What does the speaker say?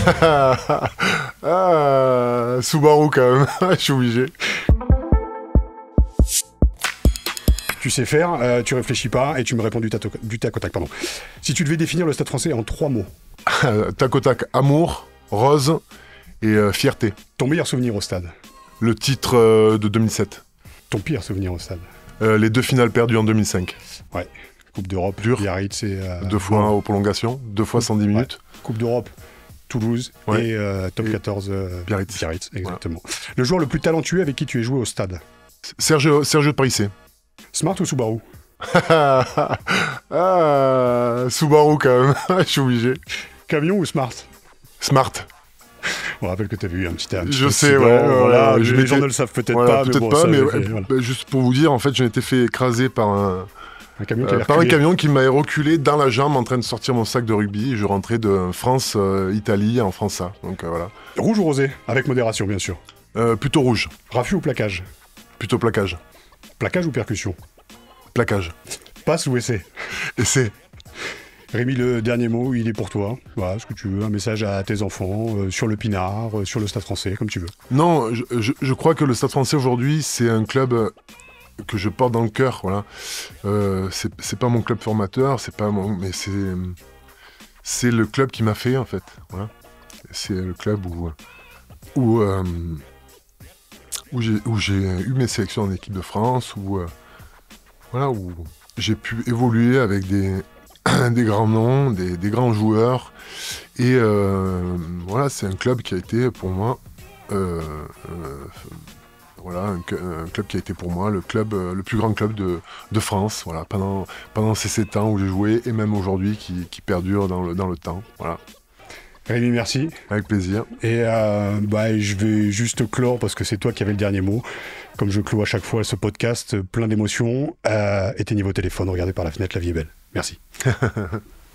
Subaru quand même, je suis obligé. Tu sais faire, tu réfléchis pas et tu me réponds du tac au tac. Pardon. Si tu devais définir le Stade Français en 3 mots. Tac au tac, amour, rose et fierté. Ton meilleur souvenir au stade. Le titre de 2007. Ton pire souvenir au stade. Les 2 finales perdues en 2005. Ouais. Coupe d'Europe, Dur. Biarritz et... 2 fois aux prolongations, 2 fois 110 minutes. Ouais. Coupe d'Europe, Toulouse et top 14 Biarritz. Exactement. Voilà. Le joueur le plus talentueux avec qui tu es joué au stade. Sergio de Parissé. Smart ou Subaru? Subaru quand même, je suis obligé. Camion ou Smart? Smart. On rappelle que tu as vu un petit je sais, ouais. Voilà, les gens ne le savent peut-être pas. Peut-être pas, mais voilà. Juste pour vous dire, en fait, j'ai été fait écraser par un camion qui m'avait reculé dans la jambe en train de sortir mon sac de rugby. Et je rentrais de France-Italie en France A. Donc voilà. Rouge ou rosé? Avec modération, bien sûr. Plutôt rouge. Raffut ou plaquage? Plutôt plaquage. Plaquage ou percussion? Plaquage. Passe ou essai? Essai. Rémi, le dernier mot, il est pour toi. Voilà, ce que tu veux, un message à tes enfants, sur le Pinard, sur le Stade Français, comme tu veux. Non, je crois que le Stade Français aujourd'hui, c'est un club que je porte dans le cœur. Voilà. C'est pas mon club formateur, mais c'est le club qui m'a fait en fait. Voilà. C'est le club où j'ai eu mes sélections en équipe de France, où j'ai pu évoluer avec des grands noms, des grands joueurs. Et voilà, c'est un club qui a été pour moi, un club qui a été pour moi le plus grand club de France. Voilà, pendant ces 7 ans où j'ai joué et même aujourd'hui qui perdure dans le temps. Voilà. Rémi, merci. Avec plaisir. Et je vais juste clore parce que c'est toi qui avais le dernier mot. Comme je clôt à chaque fois ce podcast, plein d'émotions. Éteignez vos téléphones, regardez par la fenêtre, la vie est belle. Merci.